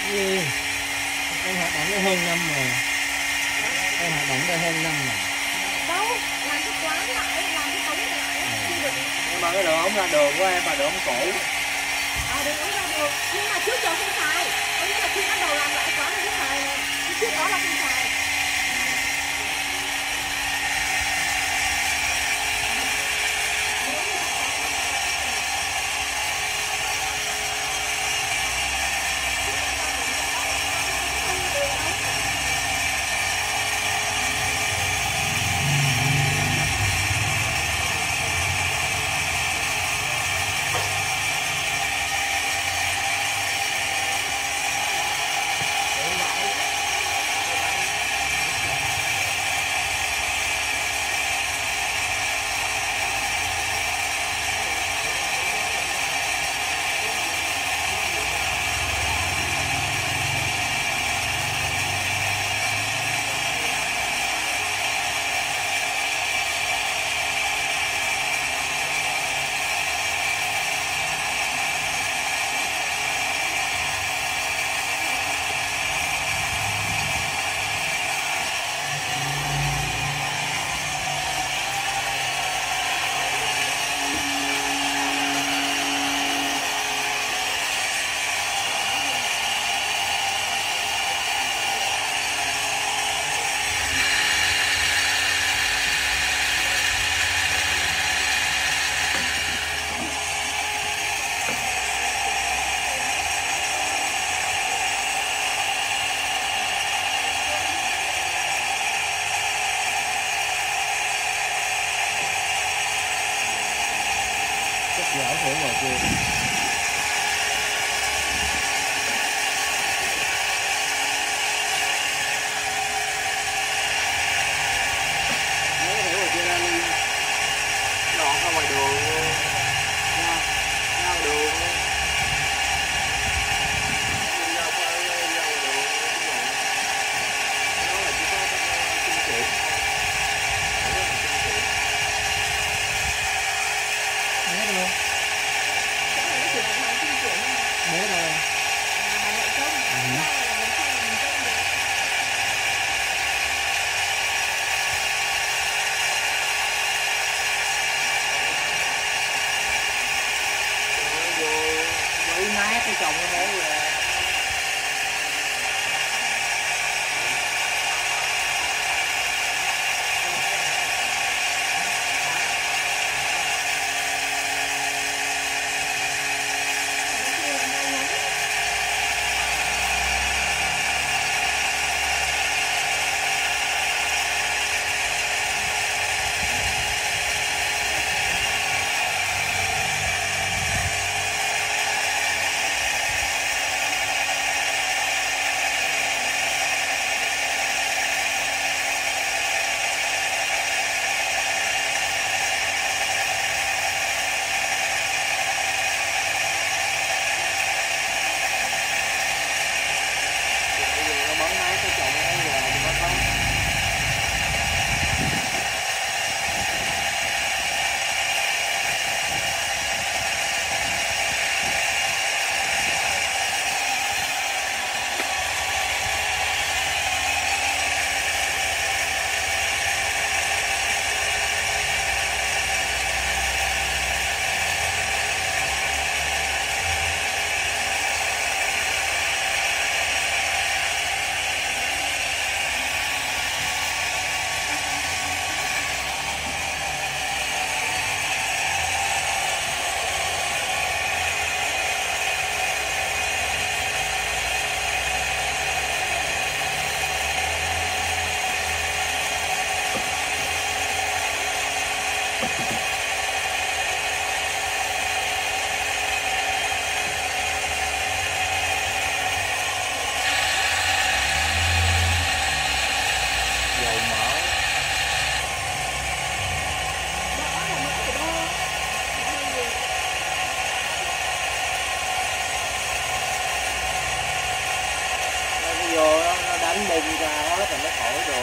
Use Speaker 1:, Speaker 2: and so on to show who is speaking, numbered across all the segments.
Speaker 1: Ghê. Em hoạt động đây hơn năm rồi. Em hoạt động đây hơn năm rồi.
Speaker 2: Đâu, làm cái quán lại, làm cái cống lại, chưa được.
Speaker 1: Nhưng mà cái đường ống ra đường của em là đường ống cũ.
Speaker 2: Đường ống ra đường, nhưng mà trước giờ không xài. Có nghĩa là khi bắt đầu làm lại quán mới xài này. Trước đó là không xài.
Speaker 1: Dạ, hiểu rồi chưa? Lọt ra ngoài đường luôn. Ra đường. Nó là chỉ có trung chuyển. Nhớ đâu? Nhớ đâu? Mấy mát cái chồng cái bố rồi. Đánh bung ra hết rồi nó khỏi được.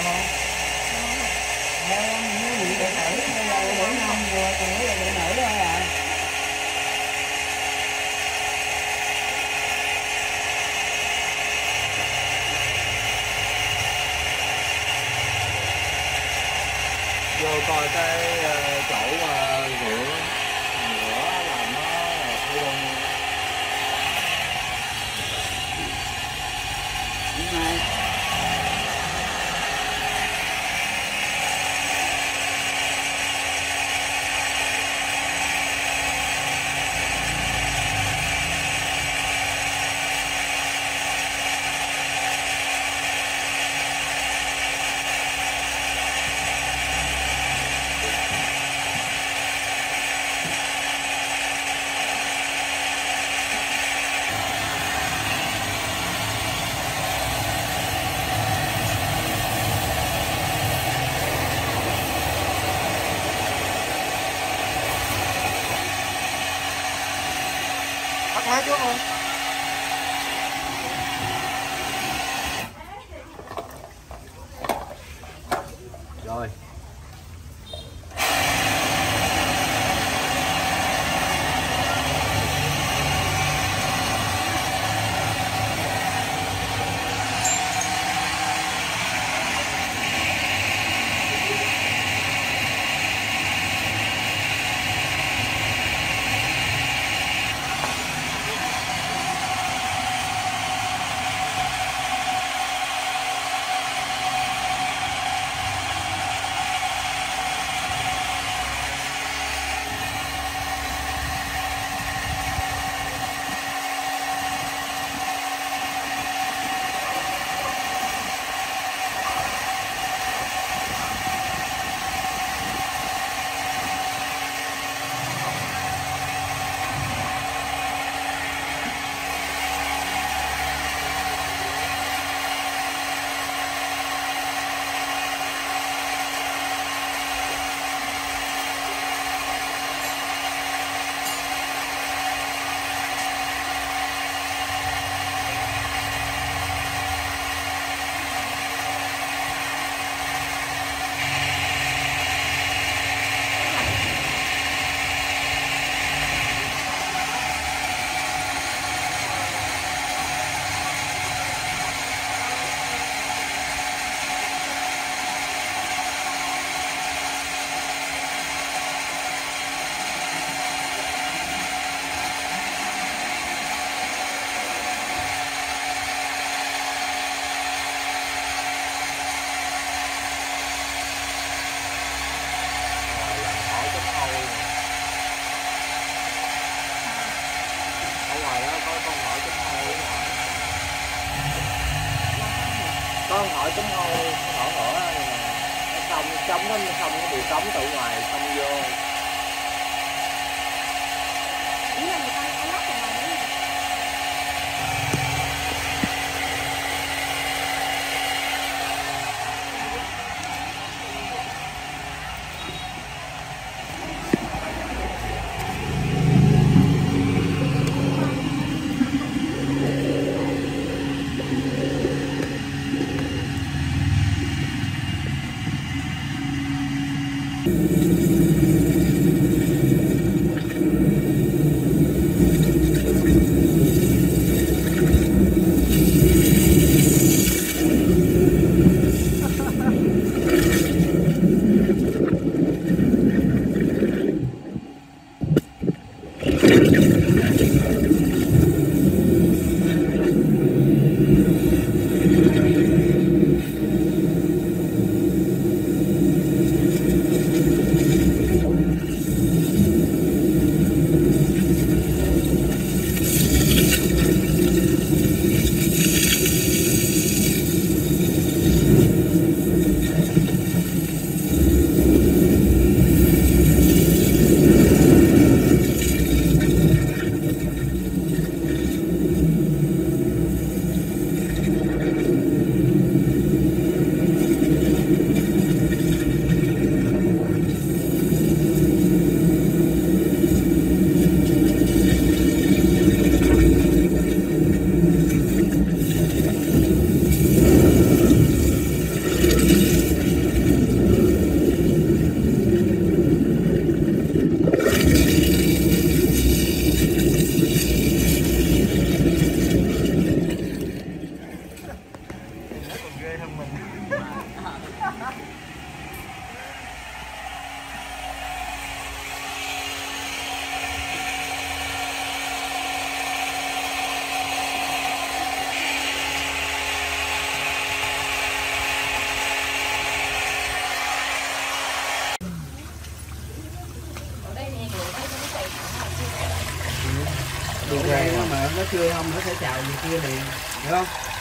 Speaker 1: không? Nó bị đệ tử, bây giờ đệ tử nam rồi, còn nữa là đệ nữ thôi à.
Speaker 3: Vô coi cái chỗ rửa làm nó thay luôn.
Speaker 1: Đúng rồi.
Speaker 3: Tắt máy trước không? Rồi. Có hỏi tính thôi, hỏi nó xong nó bị cống từ ngoài xong vô.
Speaker 2: Ý là người ta có lắp vào ngoài đấy.
Speaker 1: hơn mình. Đường này mà nó chưa không nó sẽ chào người kia liền, hiểu không?